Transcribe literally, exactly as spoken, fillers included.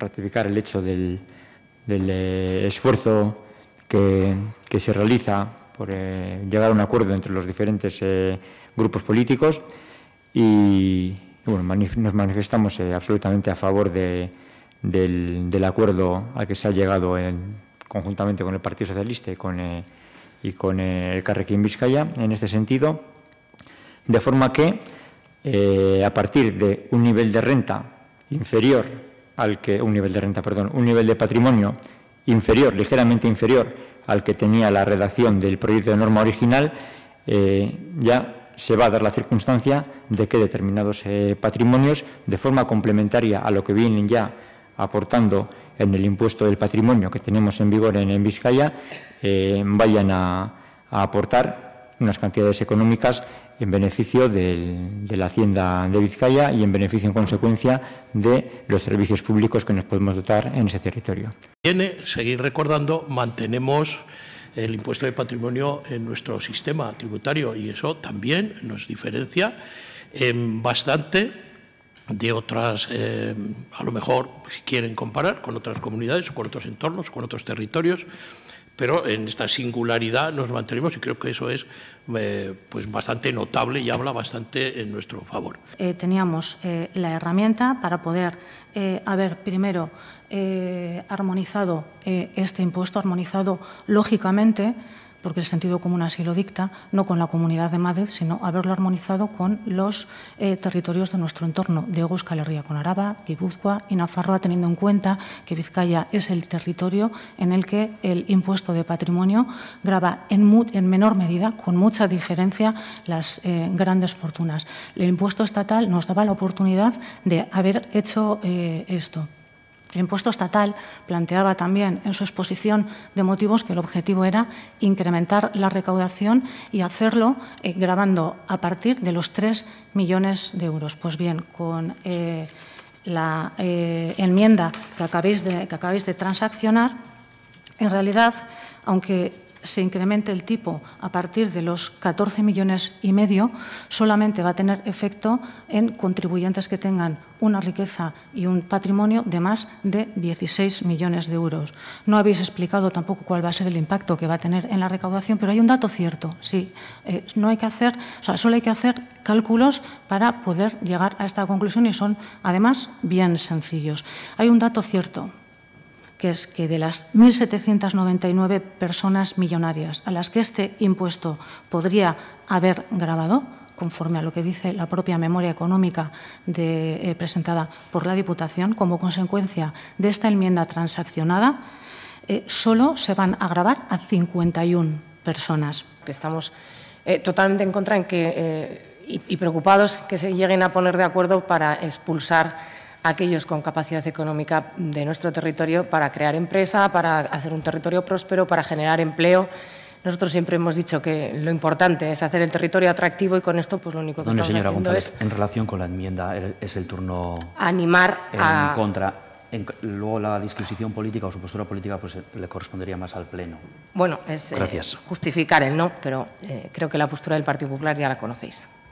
ratificar el hecho del, del eh, esfuerzo que, que se realiza por eh, llegar a un acuerdo entre los diferentes eh, grupos políticos y, y bueno, manif nos manifestamos eh, absolutamente a favor de, del, del acuerdo al que se ha llegado en, conjuntamente con el Partido Socialista y con, eh, y con eh, Elkarrekin Bizkaia en este sentido, de forma que eh, a partir de un nivel de renta inferior al que, un nivel de renta, perdón, un nivel de patrimonio inferior, ligeramente inferior al que tenía la redacción del proyecto de norma original, eh, ya se va a dar la circunstancia de que determinados eh, patrimonios, de forma complementaria a lo que vienen ya aportando en el impuesto del patrimonio que tenemos en vigor en, en Vizcaya, eh, vayan a, a aportar unas cantidades económicas en beneficio del, de la Hacienda de Vizcaya y en beneficio, en consecuencia, de los servicios públicos que nos podemos dotar en ese territorio. Viene, seguir recordando, mantenemos el impuesto de patrimonio en nuestro sistema tributario y eso también nos diferencia eh, bastante de otras, eh, a lo mejor, si quieren comparar, con otras comunidades o con otros entornos, con otros territorios, pero en esta singularidad nos mantenemos y creo que eso es eh, pues bastante notable y habla bastante en nuestro favor. Eh, teníamos eh, la herramienta para poder eh, haber primero eh, armonizado eh, este impuesto, armonizado lógicamente, porque el sentido común así lo dicta, no con la Comunidad de Madrid, sino haberlo armonizado con los eh, territorios de nuestro entorno, de Hego Euskal Herria, con Araba, Guipúzcoa y Nafarroa, teniendo en cuenta que Vizcaya es el territorio en el que el impuesto de patrimonio grava en, en menor medida, con mucha diferencia, las eh, grandes fortunas. El impuesto estatal nos daba la oportunidad de haber hecho eh, esto. El impuesto estatal planteaba también en su exposición de motivos que el objetivo era incrementar la recaudación y hacerlo eh, gravando a partir de los tres millones de euros. Pues bien, con eh, la eh, enmienda que acabéis, de, que acabéis de transaccionar, en realidad, aunque se incremente el tipo a partir de los catorce millones y medio, solamente va a tener efecto en contribuyentes que tengan una riqueza y un patrimonio de más de dieciséis millones de euros. No habéis explicado tampoco cuál va a ser el impacto que va a tener en la recaudación, pero hay un dato cierto, sí. Eh, no hay que hacer, o sea, solo hay que hacer cálculos para poder llegar a esta conclusión y son, además, bien sencillos. Hay un dato cierto, que es que de las mil setecientas noventa y nueve personas millonarias a las que este impuesto podría haber gravado, conforme a lo que dice la propia memoria económica de, eh, presentada por la Diputación, como consecuencia de esta enmienda transaccionada, eh, solo se van a gravar a cincuenta y una personas. Estamos eh, totalmente en contra en que, eh, y, y preocupados que se lleguen a poner de acuerdo para expulsar a aquellos con capacidad económica de nuestro territorio para crear empresa, para hacer un territorio próspero, para generar empleo. Nosotros siempre hemos dicho que lo importante es hacer el territorio atractivo y con esto pues lo único que Perdone, estamos señora haciendo González, es en relación con la enmienda, es el turno animar en a... contra. En, luego la disquisición política o su postura política pues le correspondería más al Pleno. Bueno, es eh, justificar el no, pero eh, creo que la postura del Partido Popular ya la conocéis.